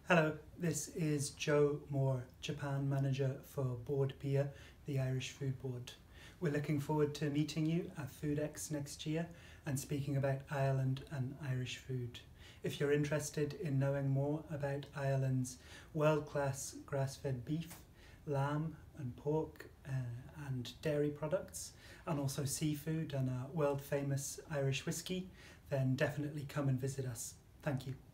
Hello, this is Joe Moore, Japan Manager for Board Beer, the Irish Food Board. We're looking forward to meeting you at FoodX next year and speaking about Ireland and Irish food. If you're interested in knowing more about Ireland's world-class grass-fed beef, lamb and pork and dairy products, and also seafood and our world-famous Irish whiskey, then definitely come and visit us. Thank you.